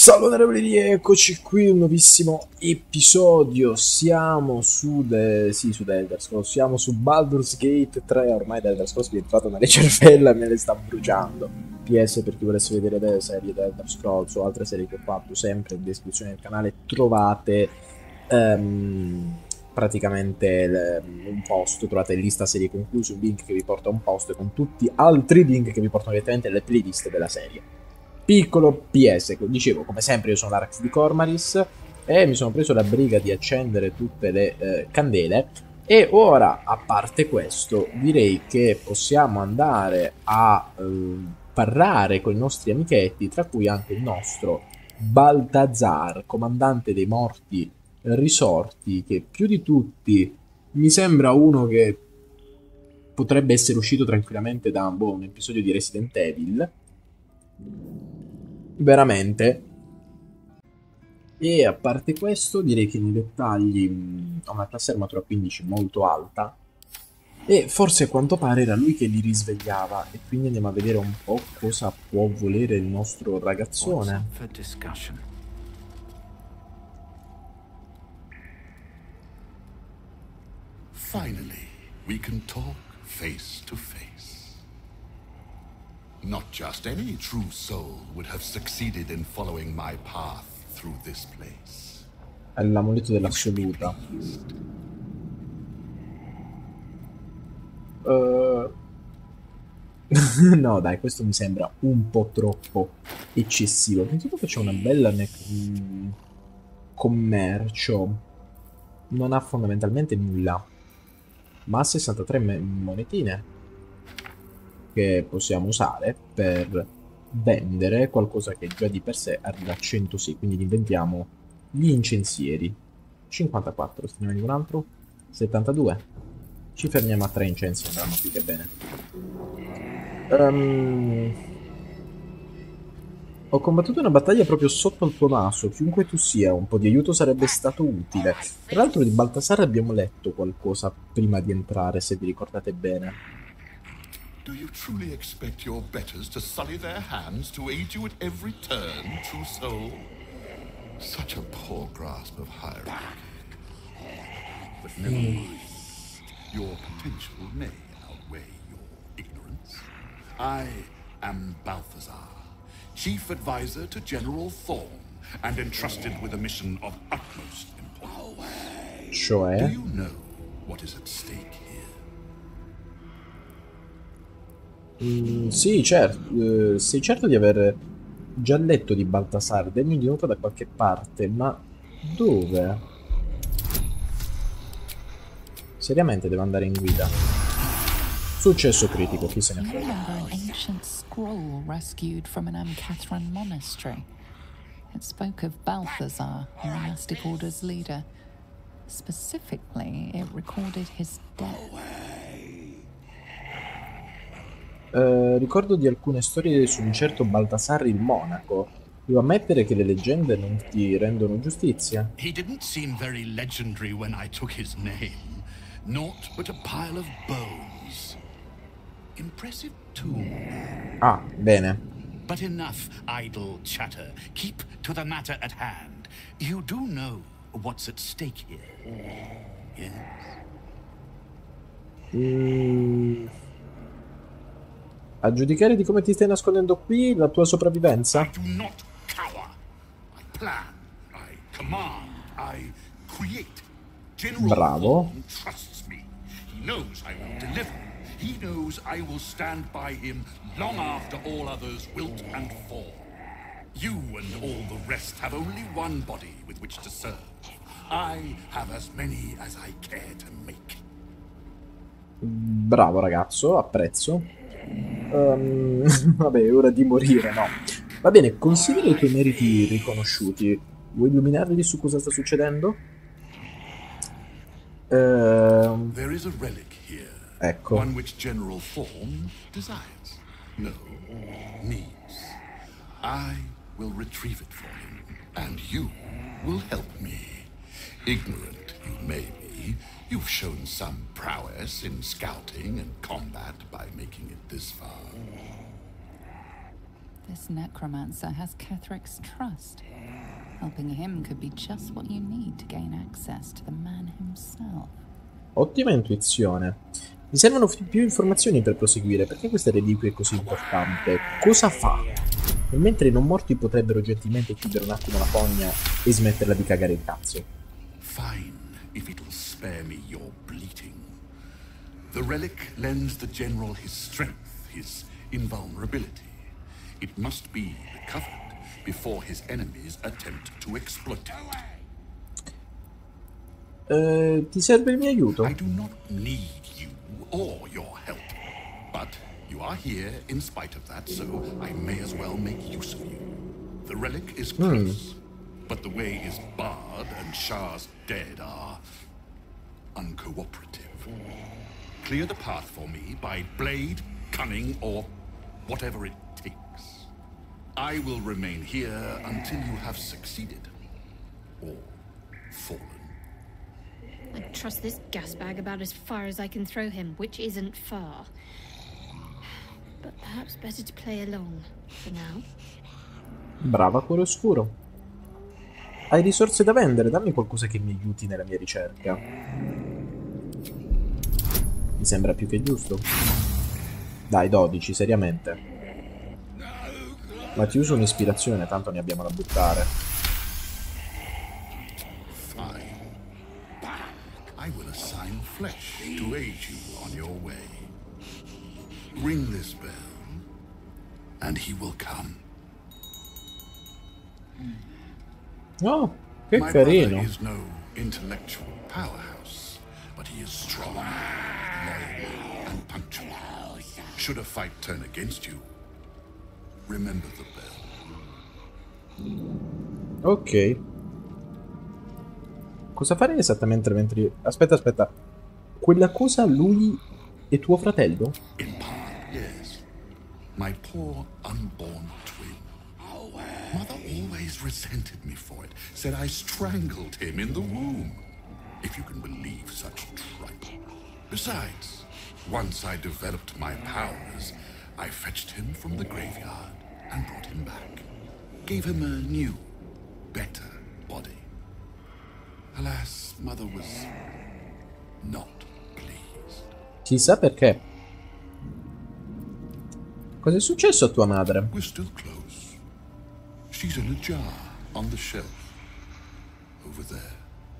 Salve onorevoli, eccoci qui, un nuovissimo episodio. Siamo su The Elder Scrolls, siamo su Baldur's Gate 3. Ormai The Elder Scrolls mi è entrata nelle cervella e me le sta bruciando. PS, per chi volesse vedere delle serie The Elder Scrolls o altre serie che ho fatto, sempre in descrizione del canale trovate praticamente un post, trovate lista serie concluse, un link che vi porta a un post con tutti altri link che vi portano direttamente alle playlist della serie. Piccolo PS, dicevo, come sempre io sono l'Arax di Cormaris e mi sono preso la briga di accendere tutte le candele e ora, a parte questo, direi che possiamo andare a parlare con i nostri amichetti, tra cui anche il nostro Baltazar, comandante dei morti risorti, che più di tutti mi sembra uno che potrebbe essere uscito tranquillamente da un episodio di Resident Evil. Veramente. E a parte questo direi che nei dettagli ho una classe armatura 15 molto alta e forse a quanto pare era lui che li risvegliava, e quindi andiamo a vedere un po' cosa può volere il nostro ragazzone. Finally, we can talk face to face. Not just any true soul would have succeeded in following my path through this place. È l'amuleto dell'assoluta. No dai, questo mi sembra un po' troppo eccessivo. Penso che c'è una bella commercio. Non ha fondamentalmente nulla, ma ha 63 monetine che possiamo usare per vendere qualcosa che già di per sé arriva a 106, quindi inventiamo gli incensieri. 54, stiamo di un altro, 72. Ci fermiamo a 3 incensi, andranno più che bene. Ho combattuto una battaglia proprio sotto il tuo naso, chiunque tu sia, un po' di aiuto sarebbe stato utile. Tra l'altro di Baltasar abbiamo letto qualcosa prima di entrare, se vi ricordate bene. Do you truly expect your betters to sully their hands to aid you at every turn, true soul? Such a poor grasp of hierarchy. But never mind. Your potential may outweigh your ignorance. I am Balthazar, Chief Advisor to General Thorn, and entrusted with a mission of utmost importance. Cioè? Do you know what is at stake here? Sì, certo. Sei certo di aver già letto di Baltasar, degno di nota da qualche parte, ma dove? Seriamente devo andare in guida. Successo critico, chi se ne frega. An ancient scroll rescued from an Amcathran monastery. It spoke of Balthazar, the monastic order's leader. Specifically, it recorded his death. Ricordo di alcune storie su un certo Baltasar il monaco. Devo ammettere che le leggende non ti rendono giustizia. He didn't seem very legendary when I took his name. Naught but a pile of bones. Impressive tomb. Ah, bene. But enough idle chatter. Keep to the matter at hand. You do know what's at stake here. Yes? A giudicare di come ti stai nascondendo qui, la tua sopravvivenza? I do not cower. I plan. I command. I create. General Bravo. Thorn trusts me. He knows I will deliver. He knows I will stand by him long after all others wilt and fall. You and all the rest have only one body with which to serve. I have as many as I care to make. Bravo ragazzo, apprezzo. Vabbè, è ora di morire, no? Va bene, considera i tuoi meriti riconosciuti. Vuoi illuminarli su cosa sta succedendo? There is a relic here. Ecco. One which General Thorn desires. No, needs. I will retrieve it for him, and you will help me. Ignorant you may be, you've shown some prowess in scouting and combat by making it this far. This necromancer has Ketherick's trust. Helping him could be just what you need to gain access to the man himself. Ottima intuizione. Mi servono più informazioni per proseguire. Perché questa reliquia è così importante? Cosa fa? E mentre i non morti potrebbero gentilmente chiudere un attimo la fogna e smetterla di cagare il cazzo. Fine, if it'll spare me your bleating. The relic lends the general his strength, his invulnerability. It must be recovered before his enemies attempt to exploit it. Ti serve il mio aiuto? I do not need you or your help, but you are here in spite of that, so I may as well make use of you. The relic is close, but the way is barred and Shah's dead are uncooperative. Clear the path for me by blade, cunning, or whatever it takes. I will remain here until you have succeeded or fallen. I trust this gas bag about as far as I can throw him, which isn't far. But perhaps better to play along for now. Brava, cuore oscuro. Hai risorse da vendere, dammi qualcosa che mi aiuti nella mia ricerca. Mi sembra più che giusto. Dai, 12, seriamente. Ma ti uso un'ispirazione, tanto ne abbiamo da buttare. Fine. I will assign flesh to aid you on your way. Ring this bell, and he will come. Oh, che My carino. brother is no intellectual powerhouse, but he is strong, loyal, and punctual. Should a fight turn against you, remember the bell. Ok. Cosa fare esattamente mentre... Aspetta. Quella cosa lui è tuo fratello? In part, yes. My poor unborn twin. Mother always resented me for it, said I strangled him in the womb. If you can believe such tripe. Besides, once I developed my powers, I fetched him from the graveyard and brought him back. Gave him a new, better body. Alas, Mother was not pleased. Chissà perché. Cos'è successo a tua madre? We're still close. She's in a jar on the shelf over there.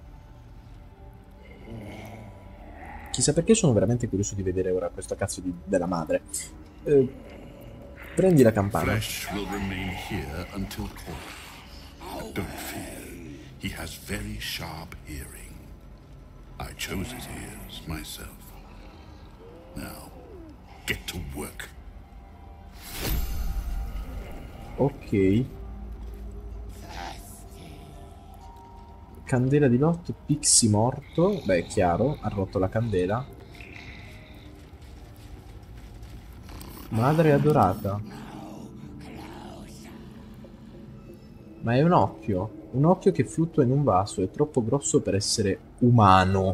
Chissà perché sono veramente curioso di vedere ora questo cazzo della madre. Prendi la campana. Flesh will remain here until called. But don't fear. He has very sharp hearing. I chose his ears myself. Now, get to work. Ok. Candela di lotto, Pixie morto. Beh, è chiaro, ha rotto la candela. Madre adorata. Ma è un occhio. Un occhio che fluttua in un vaso. È troppo grosso per essere umano.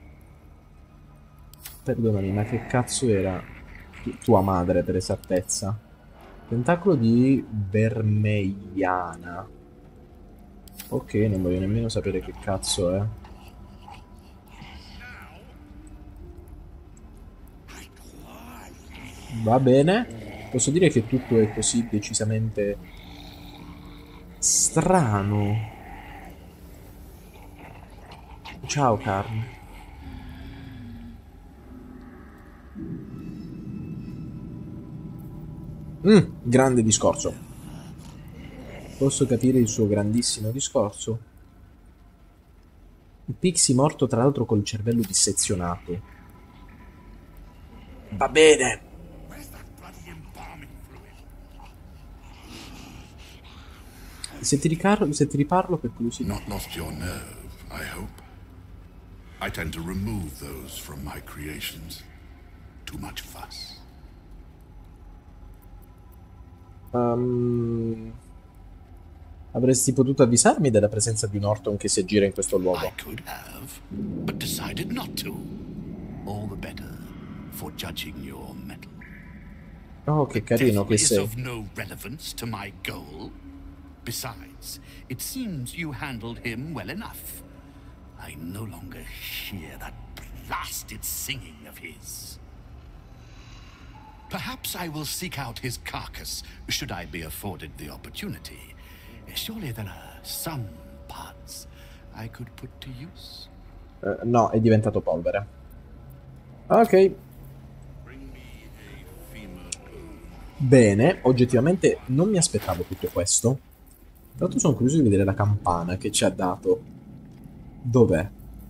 Perdonami, ma che cazzo era tua madre, per esattezza? Tentacolo di Vermeiana. Ok, non voglio nemmeno sapere che cazzo è. Va bene. Posso dire che tutto è così decisamente strano. Ciao, Carl. Grande discorso. Posso capire il suo grandissimo discorso. Il Pixie morto, tra l'altro, col cervello dissezionato. Va bene. Se ti riparlo, per curiosità. Not lost your nerve, I hope. I tend to remove those from my creations. Too much fuss. Avresti potuto avvisarmi della presenza di un Orton che si aggira in questo luogo. I could have, but decided not to. All the better for judging your mettle. Oh, che The carino death che is sei. of no relevance to my goal. Besides, it seems you handled him well enough. I no longer hear that blasted singing of his. Perhaps I will seek out his carcass, should I be afforded the opportunity. Surely there are some parts I could put to use. No, è diventato polvere. Ok. Bene, oggettivamente non mi aspettavo tutto questo. Tra l'altro sono curioso di vedere la campana che ci ha dato. Dov'è?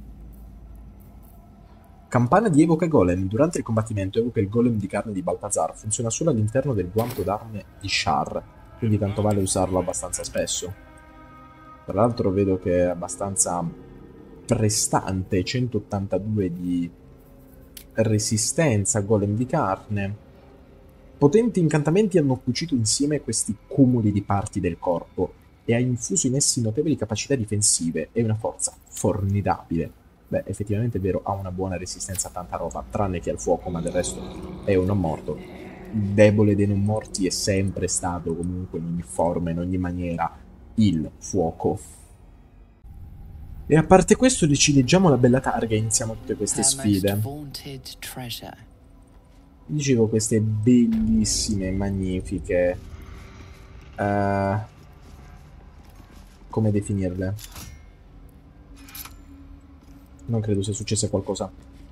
Campana di Evoca Golem. Durante il combattimento evoca il golem di carne di Balthazar. Funziona solo all'interno del guanto d'arme di Shar, quindi tanto vale usarlo abbastanza spesso. Tra l'altro vedo che è abbastanza prestante, 182 di resistenza, golem di carne. Potenti incantamenti hanno cucito insieme questi cumuli di parti del corpo e ha infuso in essi notevoli capacità difensive e una forza formidabile. Beh, effettivamente è vero, ha una buona resistenza a tanta roba, tranne che al fuoco, ma del resto è un non morto. Il debole dei non morti è sempre stato, comunque, in ogni forma, in ogni maniera, il fuoco. E a parte questo, decileggiamo la bella targa e iniziamo tutte queste Her most sfide. vaunted treasure. Dicevo, queste bellissime, magnifiche... come definirle? Non credo sia successo qualcosa.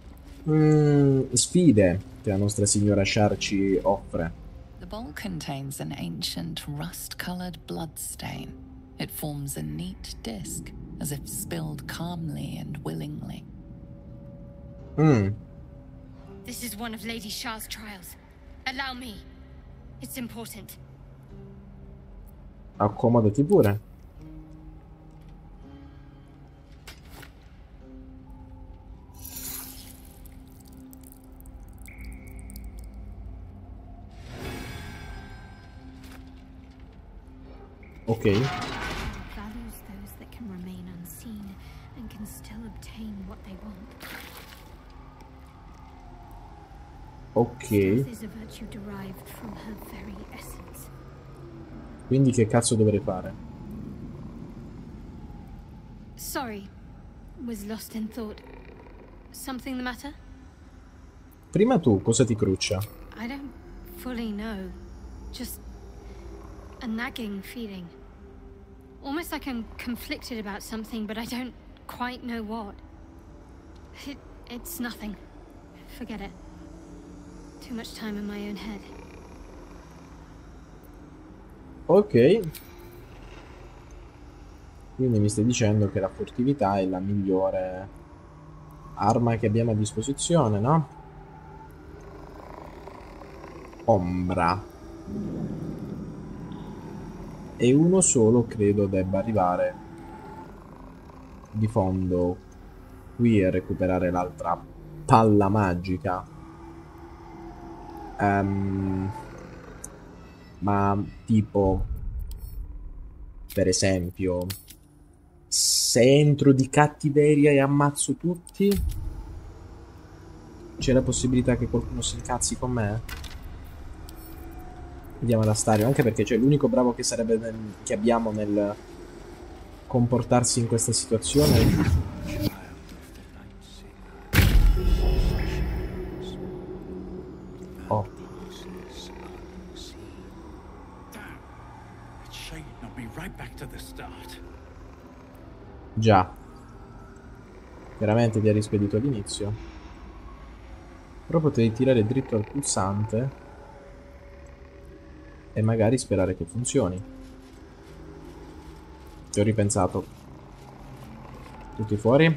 Sfide che la nostra signora Shar ci offre. The bowl contains an ancient rust-colored bloodstain. It forms a neat disc, as if spilled calmly and willingly. This is one of Lady Shar's trials. Allow me. It's important. Accomodati pure. Ok. Values those that can remain unseen and can still obtain what they want. Ok. Stealth is a virtue derived from her very essence. Quindi che cazzo dovrei fare? Sorry. Was lost in thought. Something the matter? Prima tu, cosa ti cruccia? I don't fully know. Just a nagging feeling. Almost like I'm conflicted about something, but I don't quite know what. It's nothing. Forget it. Too much time in my own head. Ok. Quindi mi stai dicendo che la furtività è la migliore arma che abbiamo a disposizione, no? Ombra. E uno solo credo debba arrivare di fondo qui e recuperare l'altra palla magica. Ma tipo, per esempio, se entro di cattiveria e ammazzo tutti, c'è la possibilità che qualcuno si incazzi con me? Vediamo ad Astario, anche perché c'è l'unico bravo che sarebbe che abbiamo nel comportarsi in questa situazione. Oh. Già. Veramente ti ha rispedito all'inizio. Però potevi tirare dritto al pulsante e magari sperare che funzioni. Ci ho ripensato. Tutti fuori?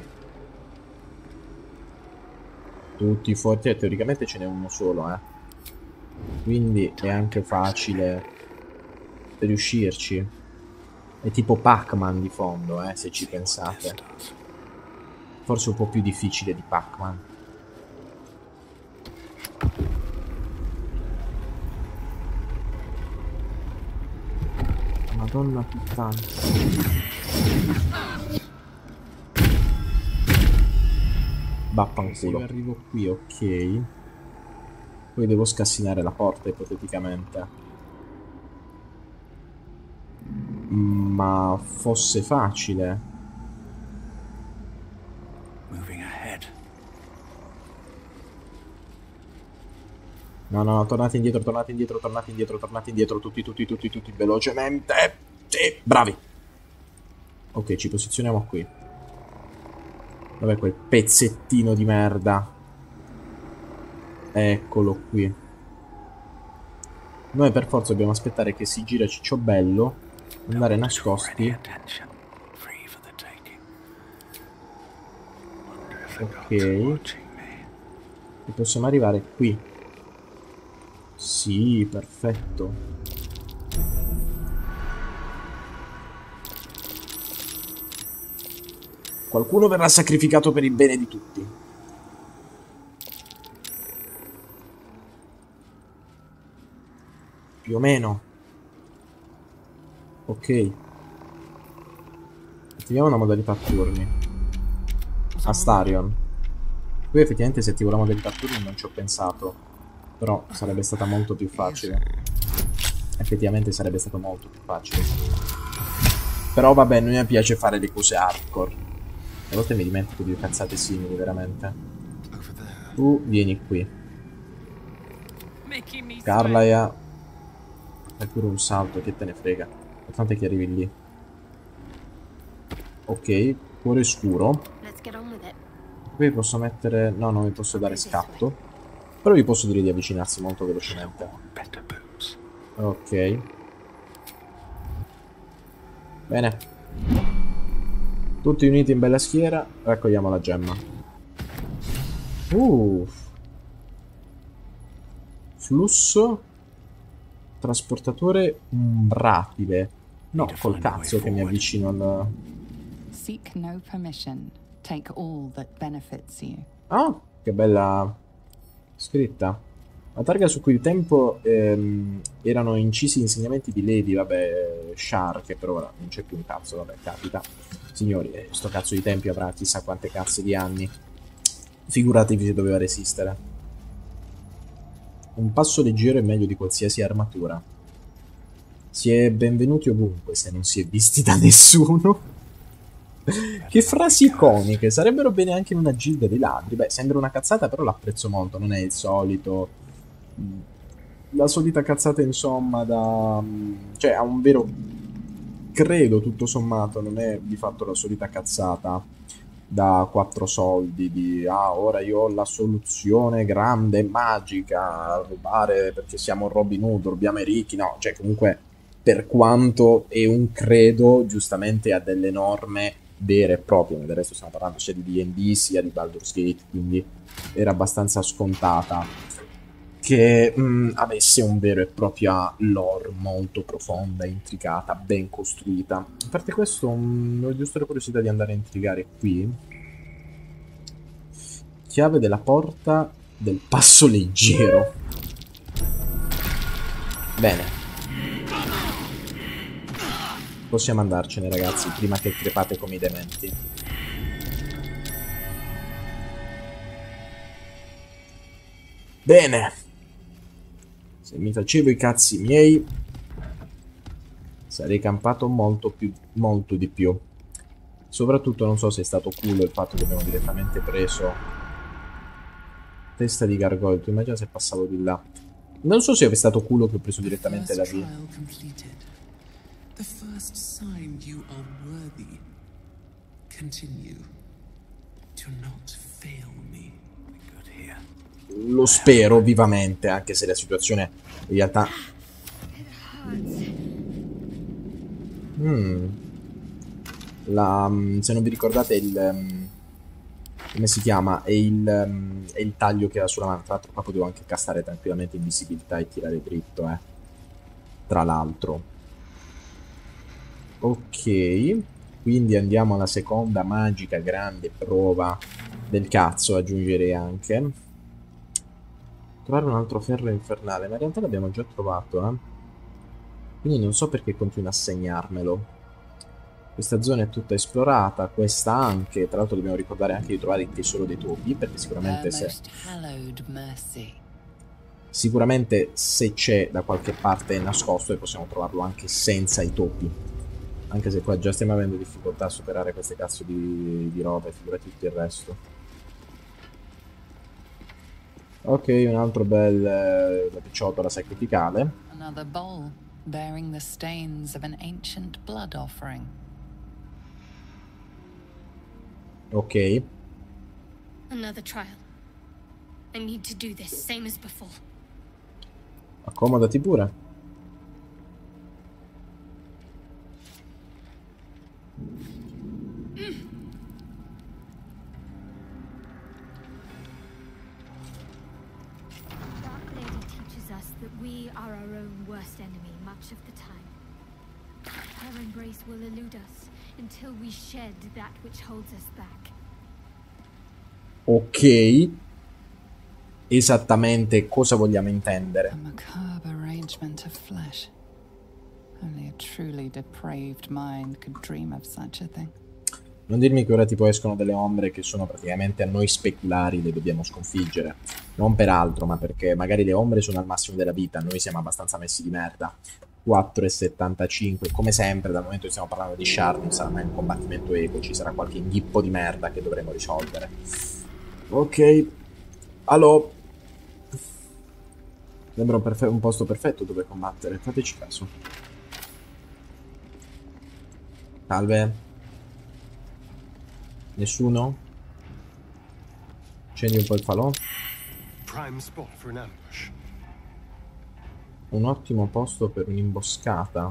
Tutti fuori. Teoricamente ce n'è uno solo, quindi è anche facile riuscirci. È tipo Pac-Man di fondo, se ci pensate. Forse un po' più difficile di Pac-Man. Madonna puttana. Vaffanculo. Arrivo qui, ok. Poi devo scassinare la porta, ipoteticamente. Ma fosse facile. Moving ahead. No, no, tornate indietro, tornate indietro, tornate indietro, tornate indietro, tutti, velocemente. Sì, bravi. Ok, ci posizioniamo qui. Dov'è quel pezzettino di merda? Eccolo qui. Noi per forza dobbiamo aspettare che si gira Cicciobello, andare nascosti. Ok. E possiamo arrivare qui. Sì, perfetto. Qualcuno verrà sacrificato per il bene di tutti. Più o meno. Ok. Attiviamo una modalità turni. Astarion. Qui effettivamente se attivo la modalità turni non ci ho pensato. Però sarebbe stata molto più facile. Effettivamente sarebbe stato molto più facile. Però vabbè, non mi piace fare le cose hardcore. A volte mi dimentico di cazzate simili, veramente. Tu vieni qui. Carlaia. Fai pure un salto, che te ne frega. L'importante è che arrivi lì. Ok, cuore scuro. Qui posso mettere... No, non mi posso dare scatto. Però vi posso dire di avvicinarsi molto velocemente. Ok. Bene. Tutti uniti in bella schiera. Raccogliamo la gemma. Flusso. Trasportatore umbratile. No, col cazzo che mi avvicino al... Seek no permission. Take all that benefits you. Ah, che bella scritta. La targa su cui il tempo erano incisi insegnamenti di Levi, vabbè, Shar, che per ora non c'è più un cazzo, vabbè, capita. Signori, sto cazzo di tempio avrà chissà quante cazzo di anni. Figuratevi se doveva resistere. Un passo leggero è meglio di qualsiasi armatura. Si è benvenuti ovunque se non si è visti da nessuno. Che frasi iconiche, sarebbero bene anche in una gilda di ladri. Beh, sembra una cazzata, però l'apprezzo molto, non è il solito... La solita cazzata, insomma, da... Cioè, ha un vero... Credo, tutto sommato, non è di fatto la solita cazzata da 4 soldi di ora io ho la soluzione grande e magica a rubare perché siamo Robin Hood, rubiamo i ricchi. No, cioè comunque per quanto è un credo, giustamente ha delle norme vere e proprie. Del resto stiamo parlando sia di D&D sia di Baldur's Gate, quindi era abbastanza scontata che avesse un vero e propria lore molto profonda, intricata, ben costruita. A parte questo, ho giusto la curiosità di andare a intrigare qui. Chiave della porta del passo leggero. Bene. Possiamo andarcene, ragazzi, prima che crepate come i dementi. Bene. Se mi facevo i cazzi miei, sarei campato molto di più. Soprattutto non so se è stato culo il fatto che abbiamo direttamente preso testa di gargoyle. Tu immagina se passavo di là. Non so se è stato culo che ho preso direttamente la via. The first sign you are worthy. Continue to not fail me. Good here. Lo spero vivamente, anche se la situazione in realtà... se non vi ricordate il... come si chiama? È il taglio che era sulla mano. Tra l'altro qua potevo anche castare tranquillamente invisibilità e tirare dritto, tra l'altro. Ok, quindi andiamo alla seconda magica grande prova del cazzo, aggiungerei anche. Trovare un altro ferro infernale, ma in realtà l'abbiamo già trovato, quindi non so perché continua a segnarmelo. Questa zona è tutta esplorata, questa anche. Tra l'altro dobbiamo ricordare anche di trovare il tesoro dei topi, perché sicuramente Sicuramente se c'è da qualche parte è nascosto e possiamo trovarlo anche senza i topi. Anche se qua già stiamo avendo difficoltà a superare queste cazzo di robe, figurati tutto il resto. Ok, un altro bel ciotola sacrificale. Another bowl bearing the stains of an ancient blood offering. Ok. Another trial. I need to do this, same as before. Accomodati pure. Dark Lady teaches us that we are our own worst enemy much of the time. Her embrace will elude us until we shed that which holds us back. Ok. Esattamente cosa vogliamo intendere? A macabre arrangement of flesh. Only a truly depraved mind could dream of such a thing. Non dirmi che ora tipo escono delle ombre che sono praticamente a noi speculari le dobbiamo sconfiggere. Non per altro, ma perché magari le ombre sono al massimo della vita, noi siamo abbastanza messi di merda. 4,75, come sempre, dal momento che stiamo parlando di Shard non sarà mai un combattimento equo, ci sarà qualche inghippo di merda che dovremo risolvere. Ok. Allo. Sembra un posto perfetto dove combattere, fateci caso. Salve. Nessuno? Scendi un po' il falò. Prime spot for an ambush. Un ottimo posto per un'imboscata.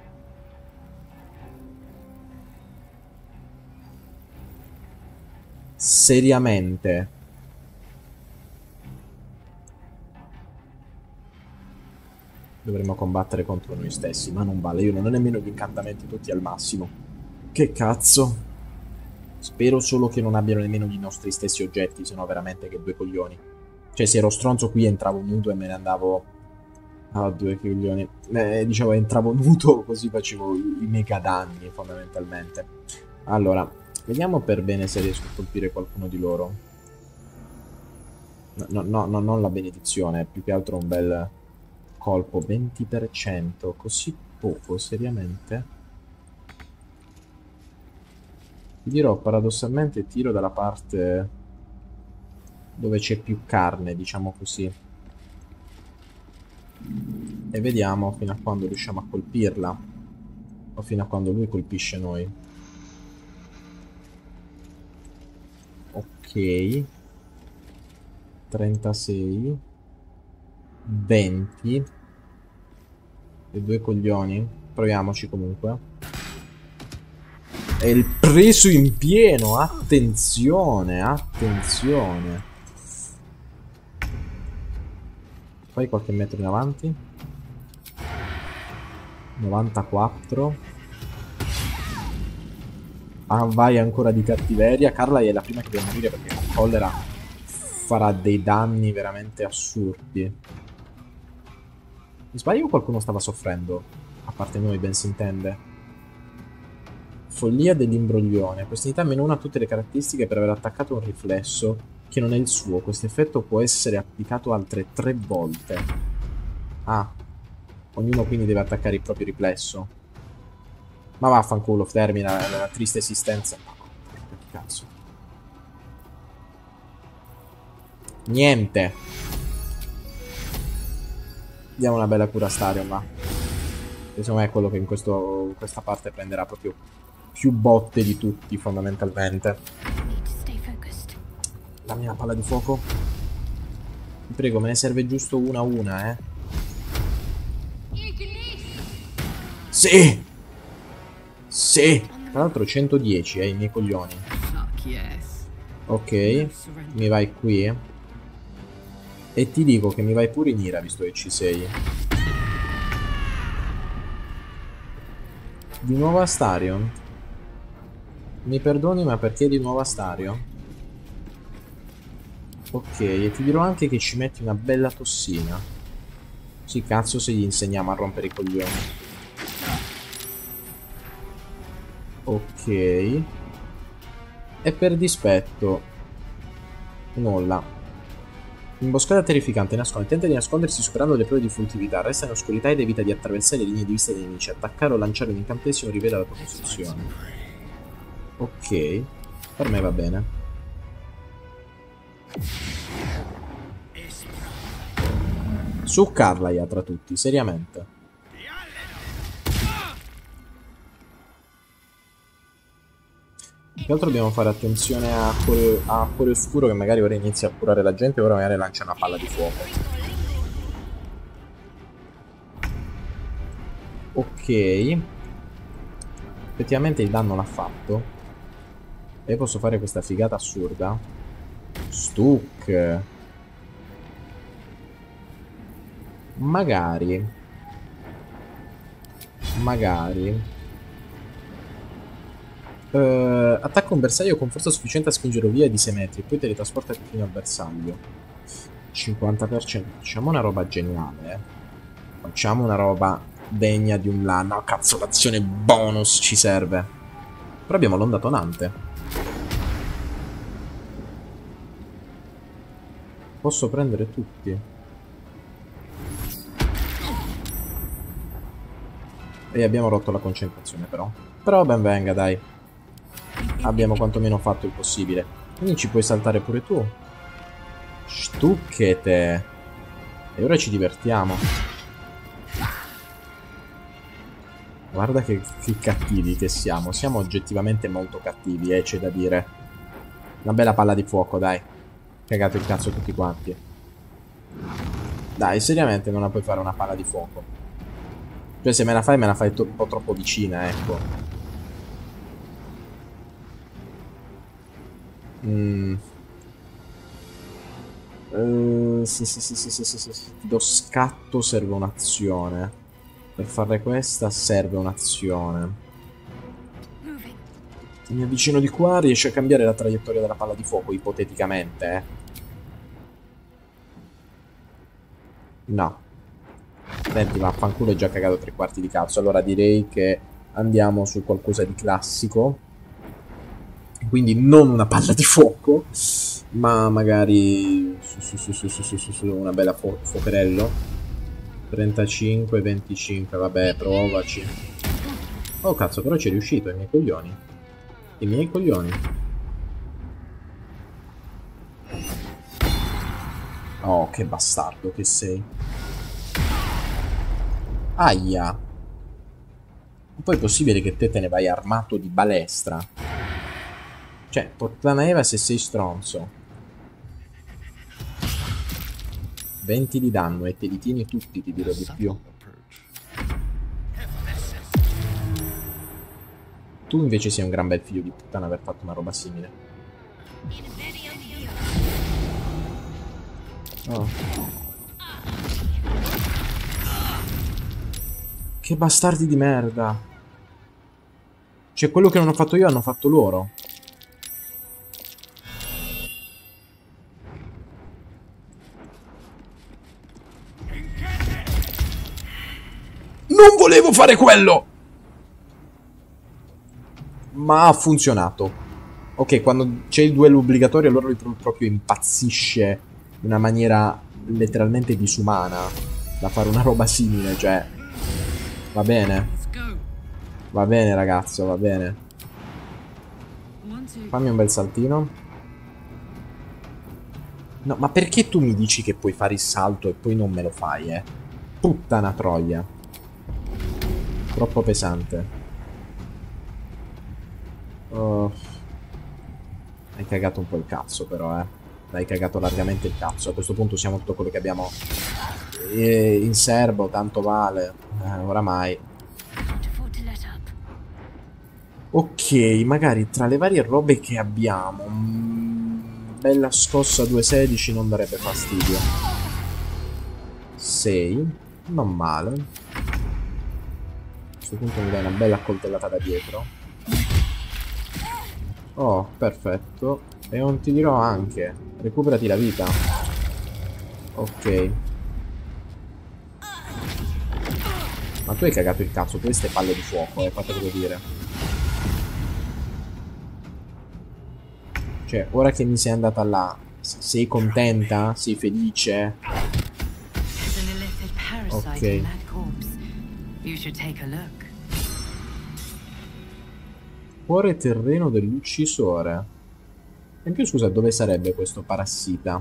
Seriamente. Dovremmo combattere contro noi stessi, ma non vale, io non ho nemmeno gli incantamenti tutti al massimo. Che cazzo? Spero solo che non abbiano nemmeno i nostri stessi oggetti, se no veramente che due coglioni. Cioè, se ero stronzo qui entravo nudo e me ne andavo... Ah, due coglioni. Dicevo, entravo nudo così facevo i mega danni, fondamentalmente. Allora, vediamo per bene se riesco a colpire qualcuno di loro. No, non la benedizione, più che altro un bel colpo. 20%, così poco, seriamente? Ti dirò, paradossalmente tiro dalla parte dove c'è più carne, diciamo così. E vediamo fino a quando riusciamo a colpirla. O fino a quando lui colpisce noi. Ok. 36. 20. E due coglioni. Proviamoci comunque. È il preso in pieno. Attenzione, attenzione. Poi qualche metro in avanti. 94. Ah, vai ancora di cattiveria. Carla è la prima che deve morire perché con collera farà dei danni veramente assurdi. Mi sbaglio o qualcuno stava soffrendo? A parte noi, ben si intende. Follia dell'imbroglione. Questa unità -1 ha tutte le caratteristiche per aver attaccato un riflesso che non è il suo. Questo effetto può essere applicato altre 3 volte. Ah. Ognuno quindi deve attaccare il proprio riflesso. Ma vaffanculo, termina la triste esistenza. Che cazzo. Niente. Diamo una bella cura a Starion, va. Secondo me è quello che in questa parte prenderà proprio più botte di tutti, fondamentalmente. Dammi una palla di fuoco. Ti prego, me ne serve giusto una a una, Sì! Sì! Tra l'altro 110, i miei coglioni. Ok, mi vai qui. E ti dico che mi vai pure in ira, visto che ci sei. Di nuovo Astarion? Mi perdoni, ma perché di nuovo Astarion? Ok, e ti dirò anche che ci metti una bella tossina. Sì, cazzo se gli insegniamo a rompere i coglioni. Ok. E per dispetto nulla. Imboscata terrificante, nasconde. Tenta di nascondersi superando le prove di furtività. Resta in oscurità ed evita di attraversare le linee di vista dei nemici. Attaccare o lanciare un incantesimo rivela la tua posizione. Ok, per me va bene. Succarla tra tutti, seriamente. Più che altro dobbiamo fare attenzione a cuore oscuro, che magari ora inizia a curare la gente e ora magari lancia una palla di fuoco. Ok. Effettivamente il danno l'ha fatto. E posso fare questa figata assurda. Stuck. Magari. Attacca un bersaglio con forza sufficiente a spingerlo via di 6 metri e poi teletrasporta fino al bersaglio. 50%. Facciamo una roba geniale, Facciamo una roba degna di un LAN. No, cazzo, l'azione bonus ci serve. Però abbiamo l'onda tonante. Posso prendere tutti. E abbiamo rotto la concentrazione però. Però ben venga, dai. Abbiamo quantomeno fatto il possibile. Quindi ci puoi saltare pure tu. Stucchete. E ora ci divertiamo. Guarda che cattivi che siamo. Siamo oggettivamente molto cattivi, c'è da dire. Una bella palla di fuoco, dai. Cagate il cazzo tutti quanti. Dai, seriamente non la puoi fare una palla di fuoco. Cioè, se me la fai un po' troppo vicina, ecco. Sì. Lo scatto serve un'azione. Per fare questa serve un'azione. Se mi avvicino di qua riesce a cambiare la traiettoria della palla di fuoco, ipoteticamente, No. Senti, vaffanculo, è già cagato 3/4 di cazzo. Allora direi che andiamo su qualcosa di classico. Quindi non una palla di fuoco, ma magari su una bella fuocherello. 35, 25, vabbè, provaci. Oh cazzo, però ci è riuscito, i miei coglioni. I miei coglioni. Oh, che bastardo che sei. Aia. Poi è possibile che te ne vai armato di balestra. Cioè, puttana Eva se sei stronzo. 20 di danno e te li tieni tutti, ti dirò di più. Tu invece sei un gran bel figlio di puttana aver fatto una roba simile. Oh. Che bastardi di merda. Cioè, quello che non ho fatto io hanno fatto loro. Non volevo fare quello! Ma ha funzionato. Ok, quando c'è il duello obbligatorio allora lui proprio impazzisce in una maniera letteralmente disumana da fare una roba simile, cioè... Va bene. Va bene, ragazzo, va bene. Fammi un bel saltino. No, ma perché tu mi dici che puoi fare il salto e poi non me lo fai, Puttana troia. Troppo pesante. Oh. Hai cagato un po' il cazzo però, Hai cagato largamente il cazzo. A questo punto usiamo tutto quello che abbiamo in serbo, tanto vale. Oramai. Ok, magari tra le varie robe che abbiamo, bella scossa 216 non darebbe fastidio. 6, non male. A questo punto mi dai una bella coltellata da dietro. Oh, perfetto. E non ti dirò anche, recuperati la vita. Ok. Ma tu hai cagato il cazzo, queste palle di fuoco, fatelo dire. Cioè, ora che mi sei andata là, Sei contenta? Sei felice? There's an illithid parasite Okay. in that corpse. You should take a look. Cuore terreno dell'uccisore. E in più, scusa, dove sarebbe questo parassita?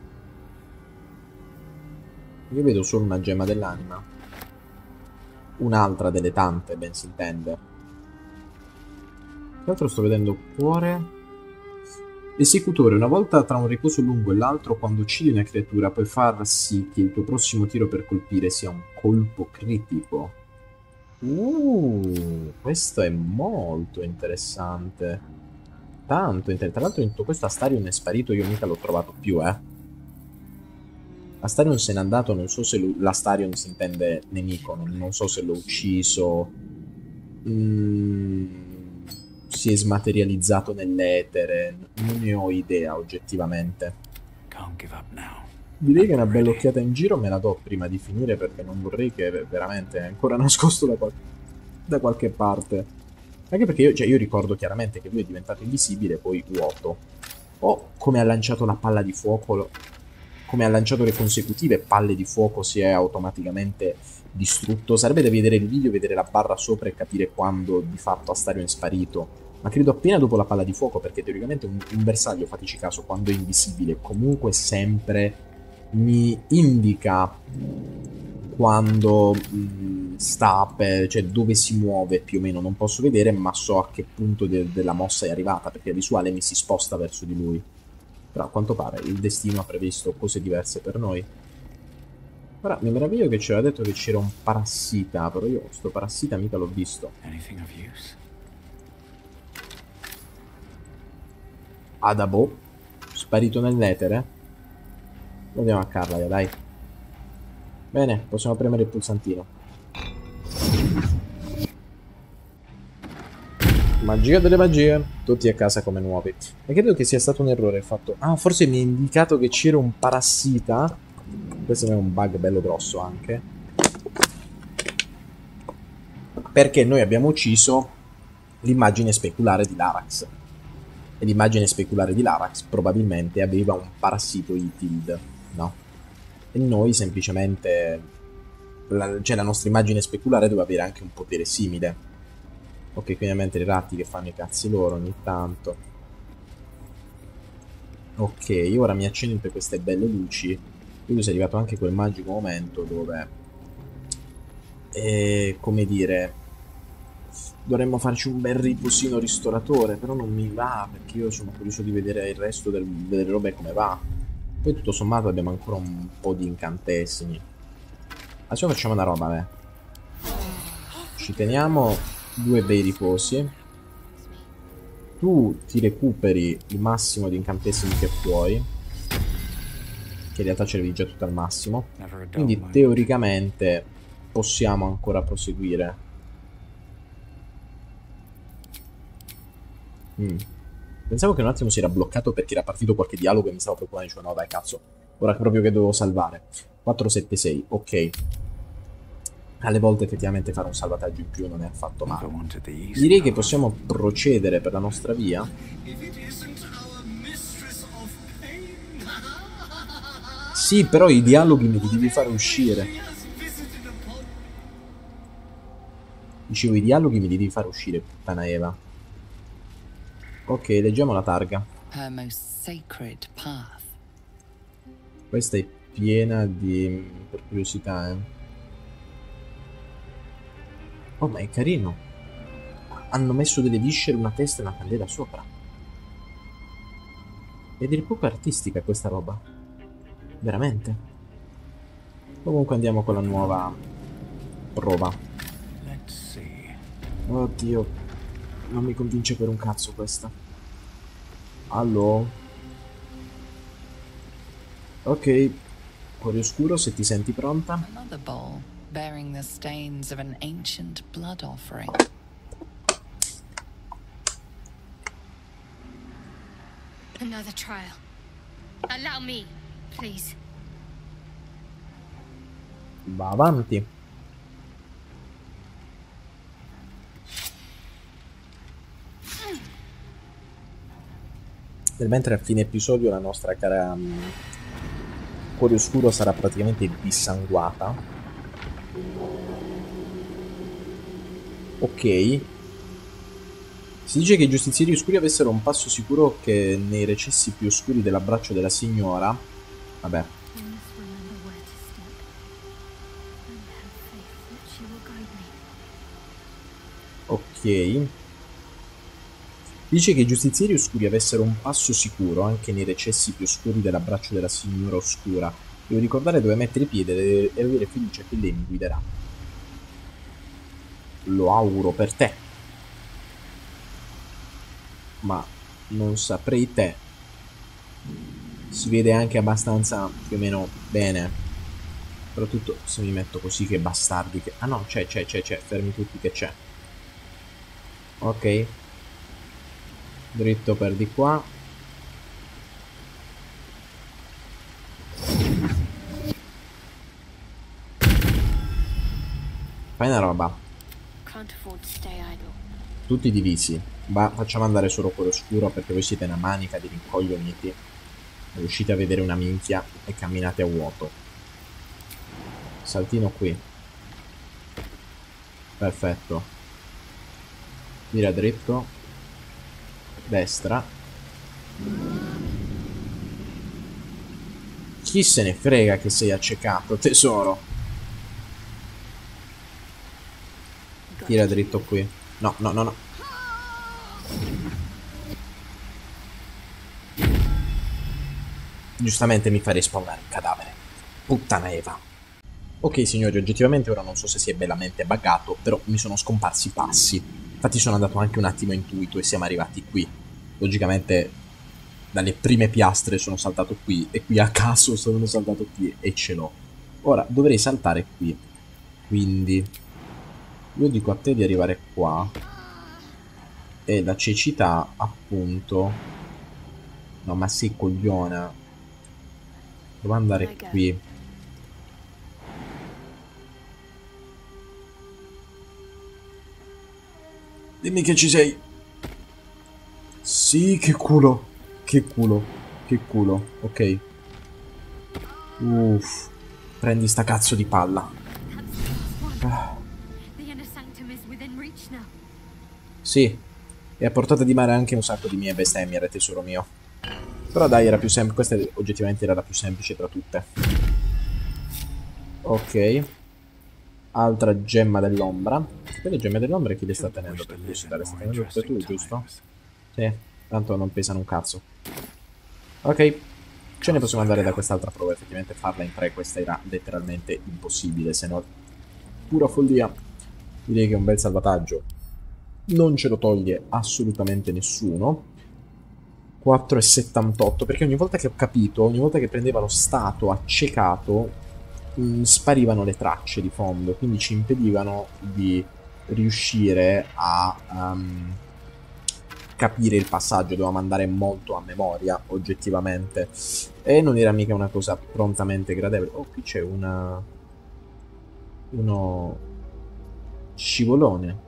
Io vedo solo una gemma dell'anima. Un'altra delle tante, ben si intende. Tra l'altro sto vedendo cuore. L'esecutore, una volta tra un riposo lungo e l'altro, quando uccidi una creatura, puoi far sì che il tuo prossimo tiro per colpire sia un colpo critico. Questo è molto interessante. Tanto interessante. Tra l'altro in tutto questo Astarion è sparito, io mica l'ho trovato più, Astarion se n'è andato, non so se l'Astarion si intende nemico, non so se l'ho ucciso. Si è smaterializzato nell'etere, non ne ho idea oggettivamente. Can't give up now. Direi che una bella occhiata in giro me la do prima di finire, perché non vorrei che veramente è ancora nascosto da qualche parte. Anche perché io ricordo chiaramente che lui è diventato invisibile, poi vuoto. O come ha lanciato la palla di fuoco, come ha lanciato le consecutive palle di fuoco, si è automaticamente distrutto. Sarebbe da vedere il video, vedere la barra sopra e capire quando di fatto Astarion è sparito. Ma credo appena dopo la palla di fuoco, perché teoricamente un bersaglio, fateci caso, quando è invisibile, comunque sempre mi indica quando cioè dove si muove più o meno. Non posso vedere, ma so a che punto della mossa è arrivata, perché la visuale mi si sposta verso di lui. Però a quanto pare il destino ha previsto cose diverse per noi. Ora mi meraviglio che ci aveva detto che c'era un parassita, però io sto parassita mica l'ho visto. Anything of use? Adabo, sparito nell'etere. Andiamo a Carlaia, dai. Bene, possiamo premere il pulsantino. Magia delle magie, tutti a casa come nuovi. E credo che sia stato un errore il fatto. Ah, forse mi ha indicato che c'era un parassita. Questo è un bug bello grosso anche. Perché noi abbiamo ucciso l'immagine speculare di Larax. E l'immagine speculare di Larax probabilmente aveva un parassito Itild, no? E noi semplicemente... cioè la nostra immagine speculare doveva avere anche un potere simile. Ok, quindi mentre i ratti che fanno i cazzi loro ogni tanto. Ok, ora mi accendo tutte queste belle luci. Quindi è arrivato anche quel magico momento dove... come dire... dovremmo farci un bel riposino ristoratore, però non mi va, perché io sono curioso di vedere il resto delle robe come va. Poi tutto sommato abbiamo ancora un po' di incantesimi. Adesso facciamo una roba, ci teniamo 2 bei riposi. Tu ti recuperi il massimo di incantesimi che puoi, che in realtà ce l'avevi già tutto al massimo. Quindi teoricamente possiamo ancora proseguire. Pensavo che un attimo si era bloccato perché era partito qualche dialogo e mi stavo preoccupando. Dicevo no dai cazzo, ora proprio che dovevo salvare. 476, ok. Alle volte effettivamente fare un salvataggio in più non è affatto male. Direi che possiamo procedere per la nostra via. Sì, però i dialoghi me li devi fare uscire. Dicevo, i dialoghi me li devi fare uscire, puttana Eva. Ok, leggiamo la targa. Her most sacred path. Questa è piena di... per curiosità, Oh, ma è carino. Hanno messo delle viscere, una testa e una candela sopra. È a dire poco artistica questa roba. Veramente. Comunque andiamo con la nuova prova. Oddio. Non mi convince per un cazzo questa. Allo? Ok. Cuore oscuro, se ti senti pronta. Another bowl bearing the stains of an ancient blood offering. Another trial. Allow me, please. Va avanti. Nel mentre a fine episodio la nostra cara Cuore Oscuro sarà praticamente dissanguata. Ok. Si dice che i giustizieri oscuri avessero un passo sicuro che nei recessi più oscuri dell'abbraccio della signora. Vabbè. Ok. Dice che i giustizieri oscuri avessero un passo sicuro anche nei recessi più oscuri dell'abbraccio della signora oscura. Devo ricordare dove mettere i piedi e avere fiducia che lei mi guiderà. Lo auguro per te. Ma non saprei te. Si vede anche abbastanza più o meno bene. Soprattutto se mi metto così, che bastardi che... Ah no, c'è. Fermi tutti che c'è. Ok. Dritto per di qua. Fai una roba. Tutti divisi. Ma facciamo andare solo Cuore Oscuro perché voi siete una manica di rincoglioniti. Riuscite a vedere una minchia e camminate a vuoto. Saltino qui. Perfetto. Mira dritto. Destra. Chi se ne frega che sei accecato, tesoro. Tira dritto qui. No. Giustamente mi farei spawnare il cadavere. Puttana Eva. Ok signori, oggettivamente ora non so se si è bellamente buggato, però mi sono scomparsi i passi. Infatti sono andato anche un attimo a intuito e siamo arrivati qui. Logicamente dalle prime piastre sono saltato qui e qui a caso sono saltato qui e ce l'ho. Ora dovrei saltare qui. Quindi io dico a te di arrivare qua. E la cecità appunto... No ma sei cogliona. Devo andare qui. Dimmi che ci sei. Sì, che culo. Che culo. Ok. Uff. Prendi sta cazzo di palla. Sì. E a portata di mare anche un sacco di mie bestemmie, era tesoro mio. Però dai, era più semplice. Questa oggettivamente era la più semplice tra tutte. Ok. Altra gemma dell'ombra. Quelle gemme dell'ombra chi le sta tenendo per curiosità? Le sta tenendo tutte tu, giusto? Sì, tanto non pesano un cazzo. Ok, ce ne possiamo andare da quest'altra prova. Effettivamente farla in 3 questa era letteralmente impossibile, se no pura follia. Direi che è un bel salvataggio. Non ce lo toglie assolutamente nessuno. 4,78, perché ogni volta che ho capito, ogni volta che prendeva lo stato accecato, sparivano le tracce di fondo, quindi ci impedivano di riuscire a capire il passaggio. Dovevamo andare molto a memoria oggettivamente e non era mica una cosa prontamente gradevole. Oh, qui c'è uno scivolone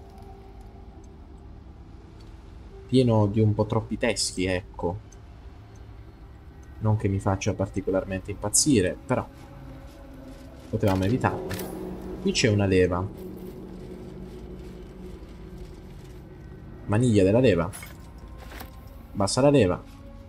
pieno di un po' troppi teschi, ecco. Non che mi faccia particolarmente impazzire, però potevamo evitarlo. Qui c'è una leva. Maniglia della leva. Basta la leva.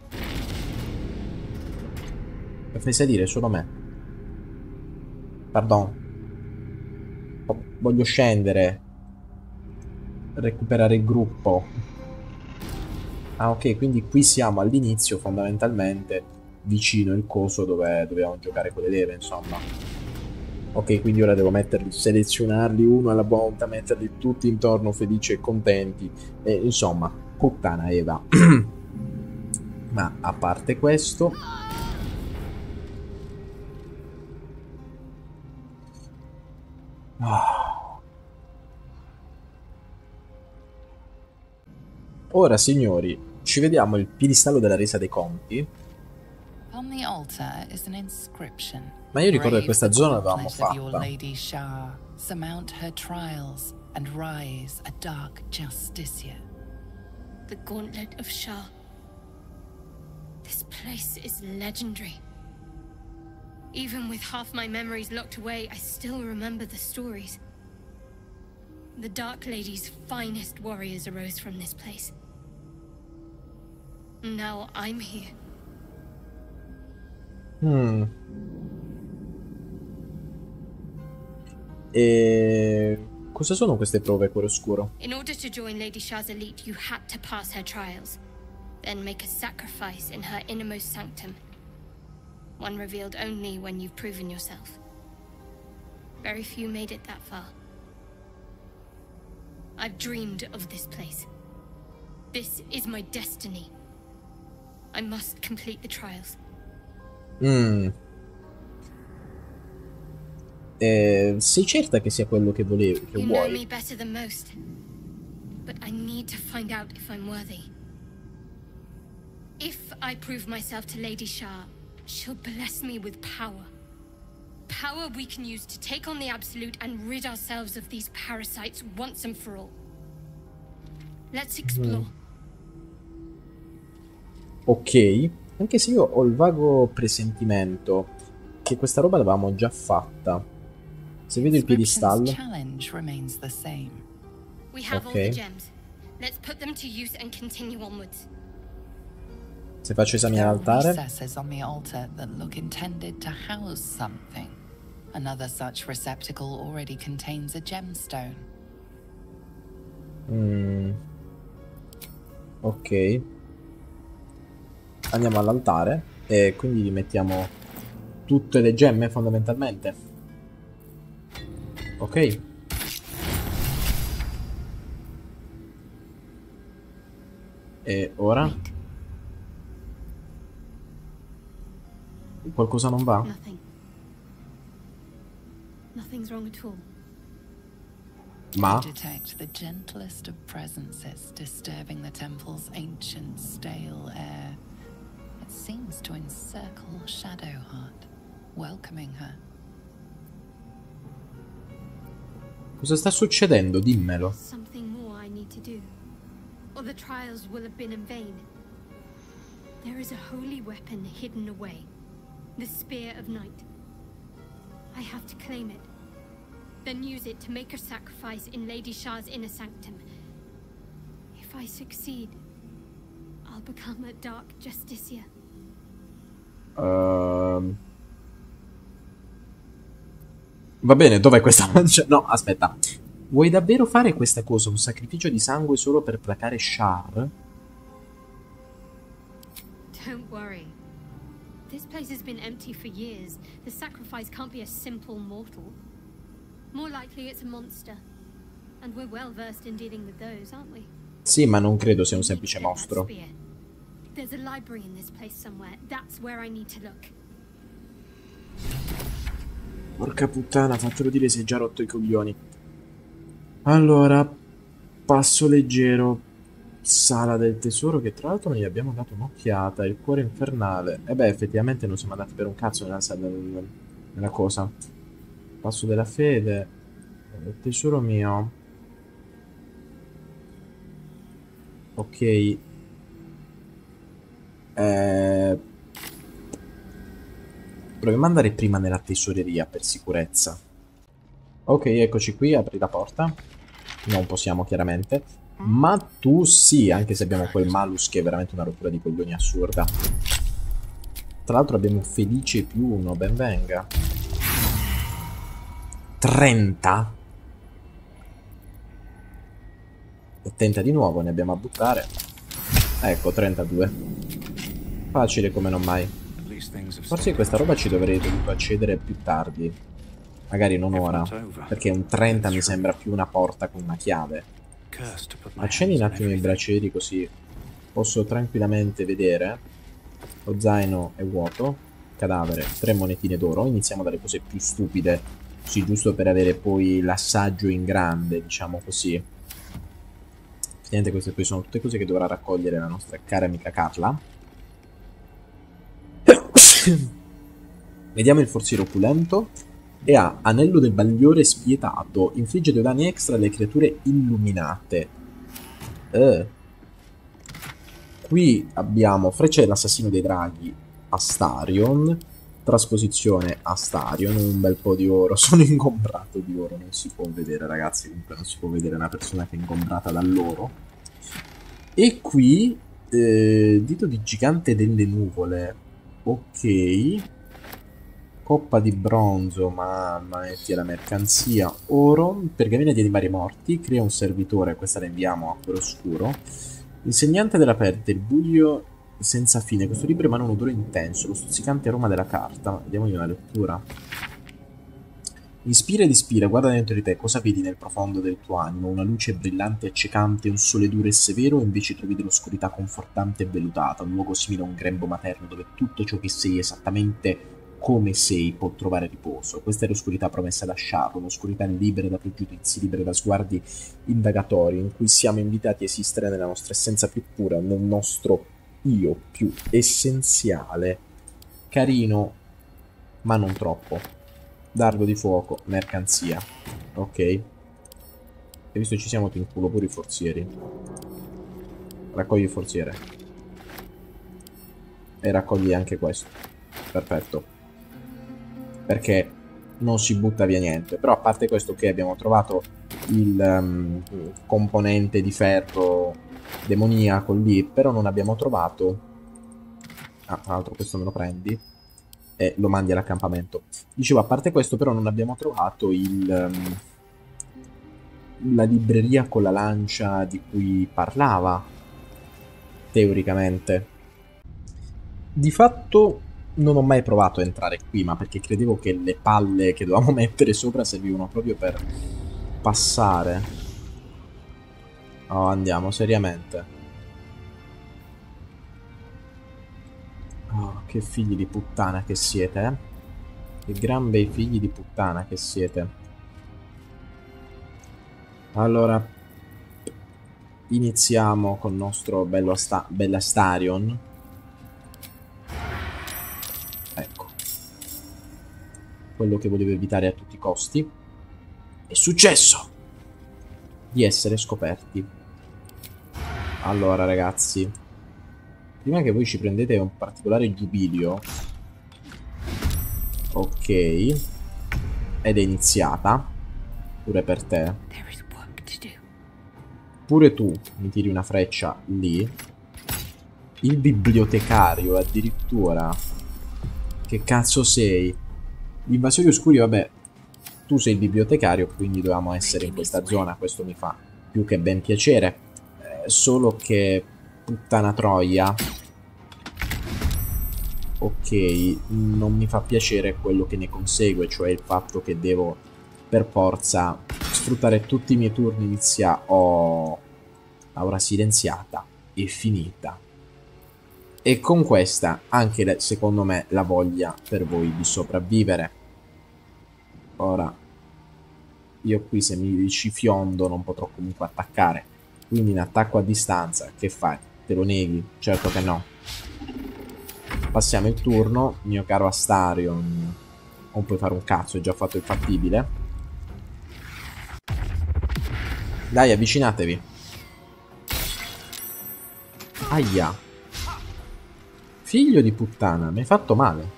Mi fai salire solo me. Pardon. Voglio scendere. Recuperare il gruppo. Ah ok, quindi qui siamo all'inizio fondamentalmente, vicino il coso dove dovevamo giocare con le leve, insomma. Ok, quindi ora devo selezionarli uno alla volta, metterli tutti intorno felici e contenti. E insomma, puttana Eva. Ma a parte questo... Ora, signori, ci vediamo il piedistallo della resa dei conti. Ma io ricordo che questa zona l'avevamo fatta. Surmount her trials and rise a dark justiciar. The gauntlet of Shah. This place is legendary. Even with half my memories locked away, I still remember the stories. The Dark Lady's finest warriors arose from this place. Now I'm here. E cosa sono queste prove, Cuore Oscuro? In order to join Lady Shah's elite, you had to pass her trials, then make a sacrifice in her innermost sanctum. One revealed only when you've proven yourself. Very few made it that far. I've dreamed of this place. This is my destiny. I must complete the trials. Sei certa che sia quello che volevi, che You know me vuoi? better than most, but I need to find out if I'm worthy. If I prove myself to Lady Shah, she'll bless me with power. Power we can use to take on the Absolute and rid ourselves of these parasites once and for all. Let's explore. Ok, anche se io ho il vago presentimento che questa roba l'avevamo già fatta. Se vedi il piedistallo. Scription's challenge remains the same. We have all Okay. the gems. Let's put them to use and continue onwards. Se faccio esaminare There are l'altare. recesses on the altar that look intended to house something. Another such receptacle already contains a gemstone. Ok. Andiamo all'altare e quindi gli mettiamo tutte le gemme fondamentalmente. Ok. E ora? Wait, Qualcosa non va? nothing. Nothing's wrong at all. Ma? You detect the gentlest of presences disturbing the temple's ancient, stale air. It seems to encircle Shadowheart, welcoming her. Cosa sta succedendo? Dimmelo. Something more I need to do, or the trials will have been in vain. There is a holy weapon hidden away, the Spear of Night. I have to claim it, then use it to make a sacrifice in Lady Shah's inner sanctum. If I succeed, I'll become a Dark Justicia. Va bene, dov'è questa lancia? No, aspetta. Vuoi davvero fare questa cosa? Un sacrificio di sangue solo per placare Shar? Don't worry. This place has been empty for years. The sacrifice can't be a simple mortal. More likely it's a monster. And we're well versed in dealing with those, aren't we? Sì, ma non credo sia un We need to semplice get that mostro. spear. There's a library in this place somewhere. That's where I need to look. Porca puttana, fatelo dire si è già rotto i coglioni. Allora, passo leggero. Sala del tesoro, che tra l'altro non gli abbiamo dato un'occhiata. Il cuore infernale. E beh, effettivamente non siamo andati per un cazzo nella cosa. Passo della fede. Il tesoro mio. Ok. Proviamo ad andare prima nella tesoreria per sicurezza. Ok, eccoci qui, apri la porta. Non possiamo chiaramente. Ma tu sì, anche se abbiamo quel malus che è veramente una rottura di coglioni assurda. Tra l'altro abbiamo felice più uno, ben venga. 30? E tenta di nuovo, ne abbiamo a buttare. Ecco, 32. Facile come non mai. Forse questa roba ci dovrei dovuto accedere più tardi. Magari non ora. Perché un 30 mi sembra più una porta con una chiave. Accendi un attimo i braccieri così posso tranquillamente vedere. Lo zaino è vuoto. Cadavere, 3 monetine d'oro. Iniziamo dalle cose più stupide. Sì, giusto per avere poi l'assaggio in grande, diciamo così. Effettivamente queste qui sono tutte cose che dovrà raccogliere la nostra cara amica Carla. Vediamo il forziere opulento. E ha anello del bagliore spietato. Infligge 2 danni extra alle creature illuminate. Qui abbiamo Freccia dell'assassino dei draghi, Astarion, trasposizione Astarion, un bel po' di oro. Sono ingombrato di oro, non si può vedere, ragazzi, comunque non si può vedere una persona che è ingombrata dall'oro. E qui dito di gigante delle nuvole, ok, coppa di bronzo, mamma metti la mercanzia, oro, pergamena di animali morti, crea un servitore, questa la inviamo a quello oscuro, insegnante della perdita, il buio senza fine, questo libro emana un odore intenso, lo stuzzicante aroma della carta, vediamogli una lettura. Ispira ed ispira, guarda dentro di te, cosa vedi nel profondo del tuo animo? Una luce brillante e accecante, un sole duro e severo, o invece trovi dell'oscurità confortante e vellutata, un luogo simile a un grembo materno dove tutto ciò che sei esattamente come sei può trovare riposo. Questa è l'oscurità promessa da Shar, un'oscurità libera da pregiudizi, libera da sguardi indagatori, in cui siamo invitati a esistere nella nostra essenza più pura, nel nostro io più essenziale. Carino, ma non troppo. Dardo di fuoco, mercanzia. Ok. E visto ci siamo, ti inculo pure i forzieri. Raccogli il forziere. E raccogli anche questo. Perfetto. Perché non si butta via niente. Però a parte questo, che abbiamo trovato il componente di ferro demoniaco lì, però non abbiamo trovato... Ah, tra l'altro questo me lo prendi e lo mandi all'accampamento. Dicevo, a parte questo però non abbiamo trovato la libreria con la lancia di cui parlava, teoricamente. Di fatto non ho mai provato a entrare qui, ma perché credevo che le palle che dovevamo mettere sopra servivano proprio per passare. Oh, andiamo, seriamente. Oh, che figli di puttana che siete, eh? Che gran bei figli di puttana che siete. Allora, iniziamo con il nostro bello Astarion. Ecco. Quello che volevo evitare a tutti i costi. È successo! Di essere scoperti. Allora, ragazzi, prima che voi ci prendete un particolare giubilio, ok, ed è iniziata pure per te, pure tu mi tiri una freccia lì, il bibliotecario addirittura, che cazzo sei? Gli invasori oscuri, vabbè, tu sei il bibliotecario, quindi dovevamo essere in questa zona, questo mi fa più che ben piacere, solo che puttana troia, ok, non mi fa piacere quello che ne consegue, cioè il fatto che devo per forza sfruttare tutti i miei turni ora silenziata e finita. E con questa anche secondo me la voglia per voi di sopravvivere. Ora, io qui se mi ci fiondo non potrò comunque attaccare, quindi in attacco a distanza, che fai? Te lo neghi? Certo che no. Passiamo il turno, mio caro Astarion. Non puoi fare un cazzo, hai già fatto il fattibile. Dai, avvicinatevi. Aia. Figlio di puttana, mi hai fatto male.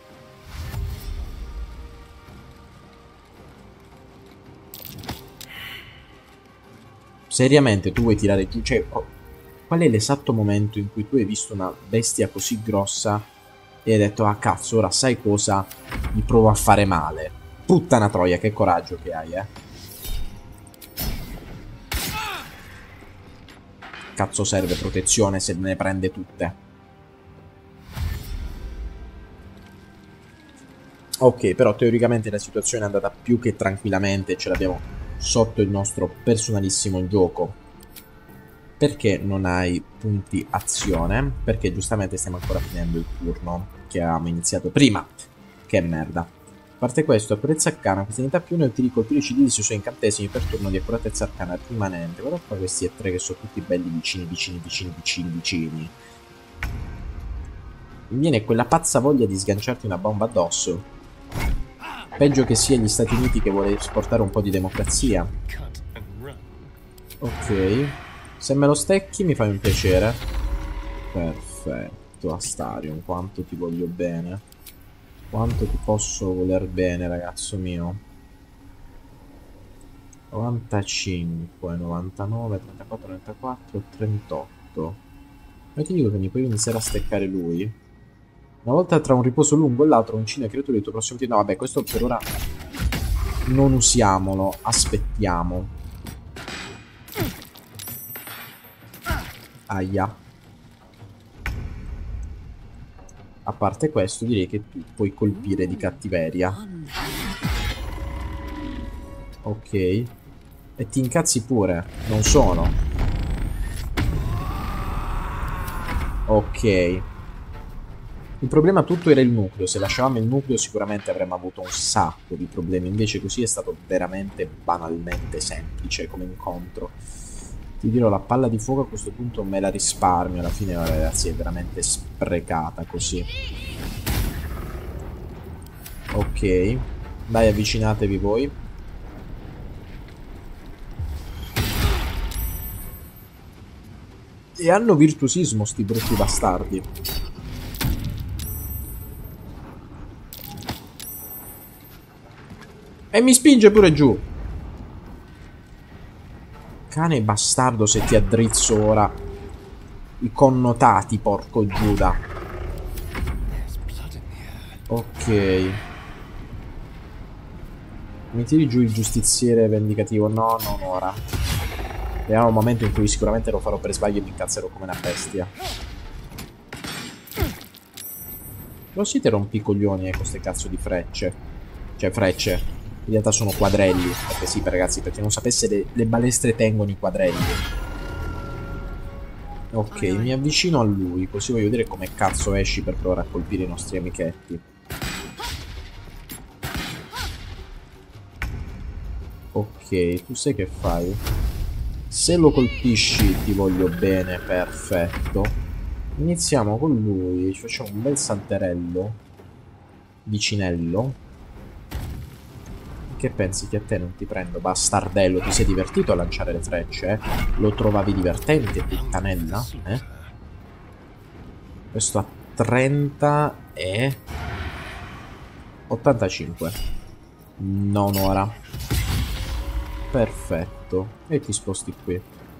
Seriamente, tu vuoi tirare giù? Cioè, qual è l'esatto momento in cui tu hai visto una bestia così grossa e hai detto, ah cazzo, ora sai cosa? Mi provo a fare male. Puttana troia, che coraggio che hai, eh. Cazzo serve protezione se ne prende tutte. Ok, però teoricamente la situazione è andata più che tranquillamente, ce l'abbiamo sotto il nostro personalissimo gioco. Perché non hai punti azione? Perché giustamente stiamo ancora finendo il turno che avevamo iniziato prima. Che merda. A parte questo, accuratezza arcana, questa unità più ne utilizzi colpire i civili sui suoi incantesimi per turno di accuratezza arcana rimanente. Guarda qua questi tre che sono tutti belli vicini. Mi viene quella pazza voglia di sganciarti una bomba addosso. Peggio che sia gli Stati Uniti che vuole esportare un po' di democrazia. Ok. Se me lo stecchi mi fai un piacere. Perfetto, Astarion, quanto ti voglio bene. Quanto ti posso voler bene, ragazzo mio. 95, 99, 34, 34, 38. Ma ti dico che mi puoi iniziare a steccare lui? Una volta tra un riposo lungo e l'altro, uccide creature del tuo prossimo turno. No, vabbè, questo per ora non usiamolo. Aspettiamo. Aia. A parte questo, direi che tu puoi colpire di cattiveria. Ok. E ti incazzi pure. Non sono. Ok. Il problema tutto era il nucleo. Se lasciavamo il nucleo sicuramente avremmo avuto un sacco di problemi. Invece così è stato veramente banalmente semplice come incontro. Ti dirò, la palla di fuoco a questo punto me la risparmio. Alla fine, ragazzi, è veramente sprecata così. Ok. Dai, avvicinatevi voi. E hanno virtuosismo sti brutti bastardi. E mi spinge pure giù. Cane bastardo, se ti addrizzo ora i connotati, porco Giuda. Ok. Mi tiri giù il giustiziere vendicativo? No, non ora. Vediamo un momento in cui sicuramente lo farò per sbaglio e mi incazzerò come una bestia. Lo siete rompicoglioni con queste cazzo di frecce. Cioè frecce. In realtà sono quadrelli. Perché sì, ragazzi, perché non sapesse, le balestre tengono i quadrelli. Ok, mi avvicino a lui, così voglio vedere come cazzo esci per provare a colpire i nostri amichetti. Ok, tu sai che fai? Se lo colpisci ti voglio bene, perfetto. Iniziamo con lui, ci facciamo un bel salterello. Vicinello. Che pensi che a te non ti prendo, bastardello? Ti sei divertito a lanciare le frecce, eh? Lo trovavi divertente, puttanella? Eh? Questo a 30 e 85. Non ora. Perfetto. E ti sposti qui.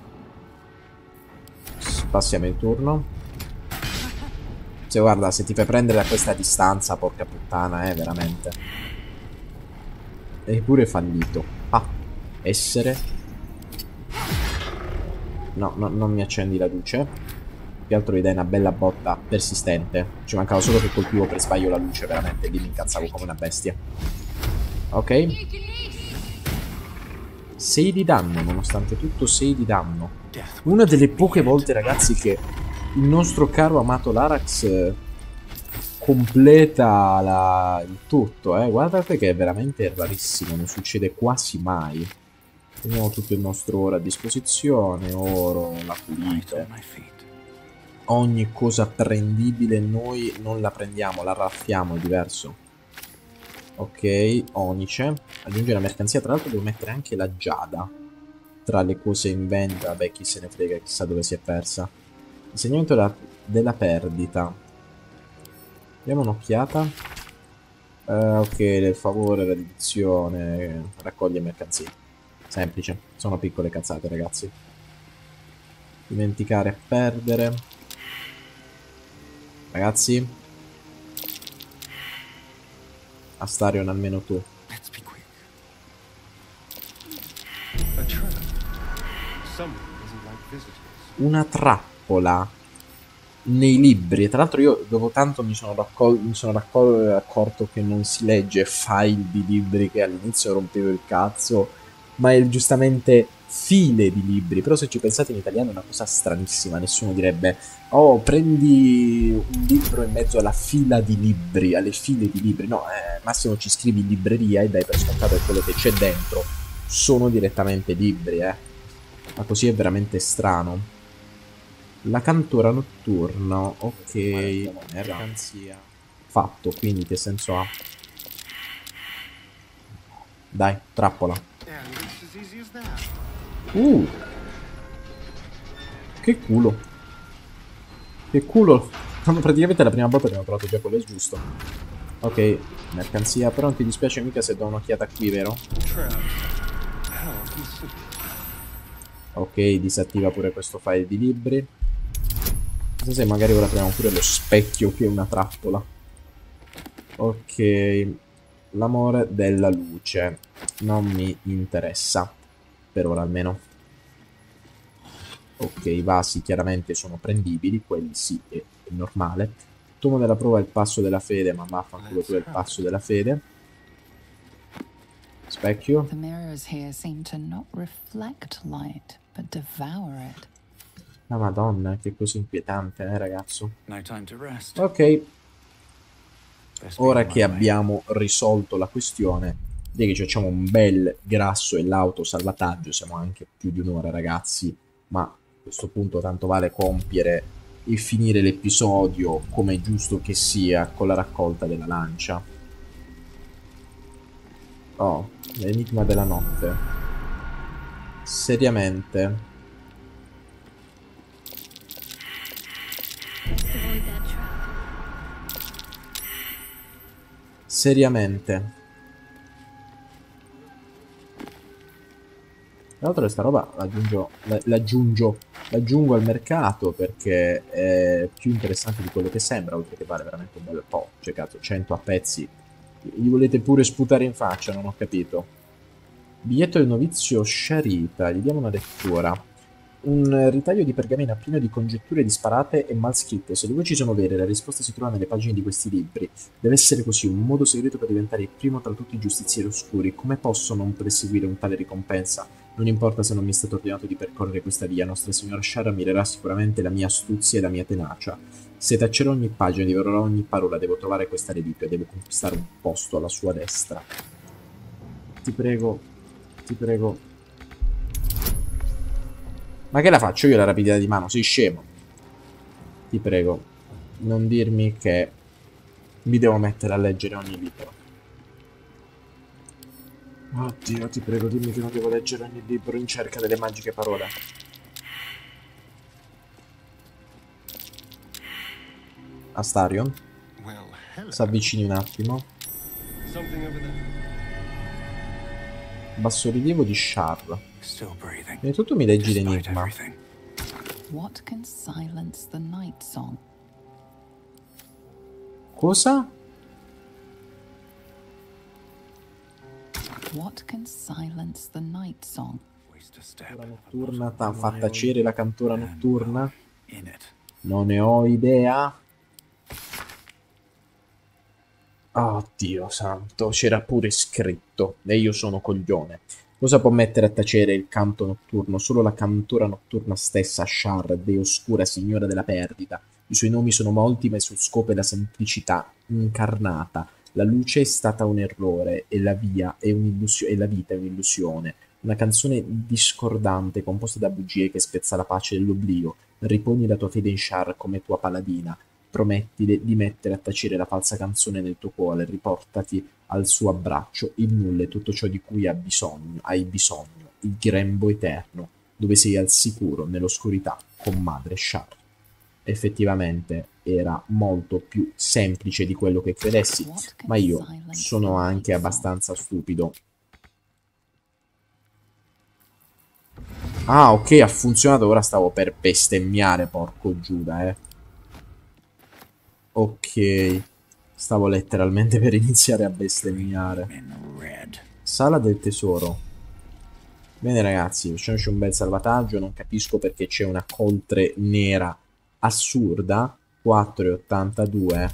Passiamo il turno. Se guarda, se ti fai prendere da questa distanza, porca puttana, veramente. Eppure fallito. Ah, essere. No, no, non mi accendi la luce. Più che altro gli dai una bella botta persistente. Ci mancava solo che colpivo per sbaglio la luce, veramente. Lì mi incazzavo come una bestia. Ok. 6 di danno, nonostante tutto 6 di danno. Una delle poche volte, ragazzi, che il nostro caro amato Larax completa il tutto, guardate che è veramente rarissimo, non succede quasi mai. Teniamo tutto il nostro oro a disposizione, oro, la pulite, ogni cosa prendibile noi non la prendiamo, la raffiamo, è diverso. Ok, onice, aggiunge la mercanzia, tra l'altro devo mettere anche la giada tra le cose in vendita, vabbè chi se ne frega, chissà dove si è persa. Insegnamento della perdita. Diamo un'occhiata. Ok, del favore, la dedizione, raccoglie mercanzie. Semplice, sono piccole cazzate, ragazzi. Dimenticare e perdere. Ragazzi. Astarion, almeno tu. Una trappola nei libri. Tra l'altro io dopo tanto mi sono accorto che non si legge file di libri, che all'inizio rompevo il cazzo, ma è giustamente file di libri. Però se ci pensate in italiano è una cosa stranissima. Nessuno direbbe oh prendi un libro in mezzo alla fila di libri, alle file di libri. No, massimo ci scrivi in libreria e dai per scontato che quello che c'è dentro sono direttamente libri, ma così è veramente strano. La cantora notturna, ok, mercanzia. Fatto, quindi che senso ha? Dai, trappola. Che culo. Che culo. Praticamente la prima volta abbiamo trovato già quello giusto. Ok, mercanzia. Però non ti dispiace mica se do un'occhiata qui, vero? Ok, disattiva pure questo file di libri. Non so se magari ora apriamo pure lo specchio che è una trappola. Ok. L'amore della luce. Non mi interessa. Per ora almeno. Ok, i vasi chiaramente sono prendibili. Quelli sì, è normale. Tomo della prova è il passo della fede. Ma vaffanculo tu è il passo della fede. Specchio. The mirrors here seem to not reflect light, but devour it. La madonna, che cosa inquietante, ragazzo. No time to rest. Ok. Best be Ora on my che way. abbiamo risolto la questione, direi che ci facciamo un bel grasso e l'autosalvataggio. Siamo anche più di un'ora, ragazzi. Ma a questo punto tanto vale compiere e finire l'episodio come è giusto che sia con la raccolta della lancia. Oh, l'enigma della notte. Seriamente. Avoid that trap. Seriamente. Tra l'altro questa roba l'aggiungo al mercato perché è più interessante di quello che sembra, oltre che vale veramente un bel po'. Cioè, cazzo, 100 a pezzi. Gli volete pure sputare in faccia, non ho capito. Biglietto del novizio Sharita, gli diamo una lettura. Un ritaglio di pergamena pieno di congetture disparate e mal scritte. Se le voci sono vere, la risposta si trova nelle pagine di questi libri. Deve essere così, un modo segreto per diventare il primo tra tutti i giustizieri oscuri. Come posso non perseguire un tale ricompensa? Non importa se non mi è stato ordinato di percorrere questa via, Nostra Signora Shara mirerà sicuramente la mia astuzia e la mia tenacia. Se taccerò ogni pagina, divorerò ogni parola, devo trovare questa reliquia, devo conquistare un posto alla sua destra. Ti prego, ti prego. Ma che la faccio io la rapidità di mano? Sei scemo? Ti prego, non dirmi che mi devo mettere a leggere ogni libro. Oddio, ti prego, dimmi che non devo leggere ogni libro in cerca delle magiche parole. Astarion, Well, hello. si avvicini un attimo. Something over there. Bassorilievo di Shar. Still breathing. Prima di tutto mi leggi Despite l'enigma. everything. What can silence the night song? Cosa? What can silence the night song? Waste a step. Cantora notturna, t'ha fatta tacere la cantora notturna? In it. Non ne ho idea. Oddio santo, c'era pure scritto. E io sono coglione. Cosa può mettere a tacere il canto notturno? Solo la cantora notturna stessa, Shar, dea oscura signora della perdita. I suoi nomi sono molti, ma il suo scopo è la semplicità incarnata. La luce è stata un errore e la via è un'illusione, e la vita è un'illusione. Una canzone discordante composta da bugie che spezza la pace dell'oblio. Riponi la tua fede in Shar come tua paladina. Promettile di mettere a tacere la falsa canzone nel tuo cuore, riportati al suo abbraccio, il nulla è tutto ciò di cui hai bisogno, il grembo eterno, dove sei al sicuro nell'oscurità con madre Shar. Effettivamente era molto più semplice di quello che credessi, ma io sono anche abbastanza stupido. Ah, ok, ha funzionato, ora stavo per bestemmiare, porco Giuda, Ok, stavo letteralmente per iniziare a bestemmiare. In red. Sala del tesoro. Bene ragazzi, facciamoci un bel salvataggio, non capisco perché c'è una coltre nera assurda, 4,82.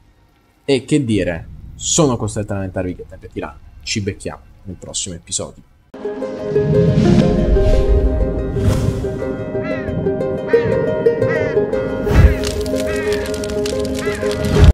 E che dire, sono costretto a lamentarvi che tempo è tiranno. Ci becchiamo nel prossimo episodio.